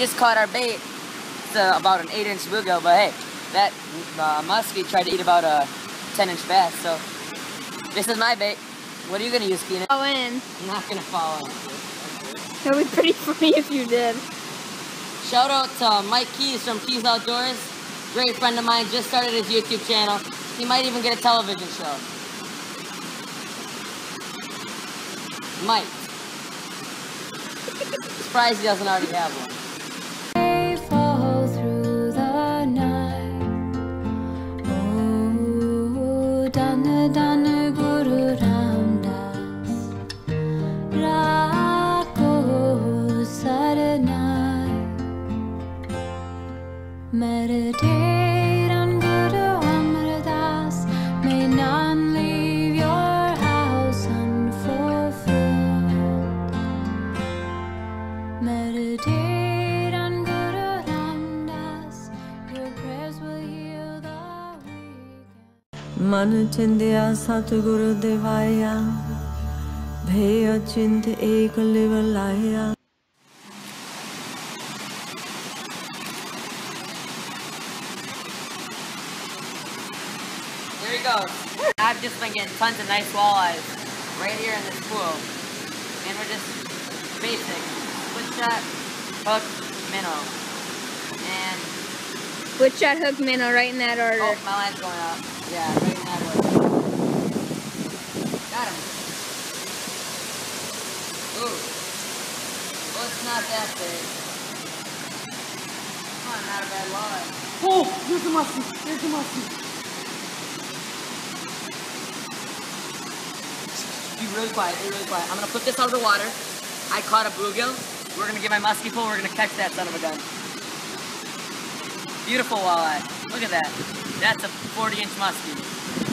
just caught our bait. It's about an 8-inch bluegill, but hey, that muskie tried to eat about a 10-inch bass, so this is my bait. What are you gonna use, Keenan? Fall in. I'm not gonna fall in. It would be pretty funny if you did. Shout out to Mike Keys from Keys Outdoors. Great friend of mine, just started his YouTube channel. He might even get a television show. Mike. Surprised he doesn't already have one. Fall through the night. Oh, Dana Dana Guru Ramdas Rako Saranai. Meditate on Guru Amar Das. May none leave your house unfulfilled. Meditate on Guru Ramdas. Your prayers will heal the weak. Manu Chindiya Satguru Devaya Bheya Chind Ek Livalaya. Here he goes. I've just been getting tons of nice walleyes right here in this pool. And we're just basic. Split shot, hook, minnow. And, Wood shot, hook, minnow, right in that order. oh, my line's going up. Yeah, right in that order. Got him. Ooh. Well, it's not that big. Come on, not a bad walleye. Oh, here's the muskie. Here's the muskie. Be really quiet, be really quiet. I'm gonna put this out of the water. I caught a bluegill. We're gonna get my musky pole. We're gonna catch that son of a gun. Beautiful walleye. Look at that. That's a 40-inch muskie.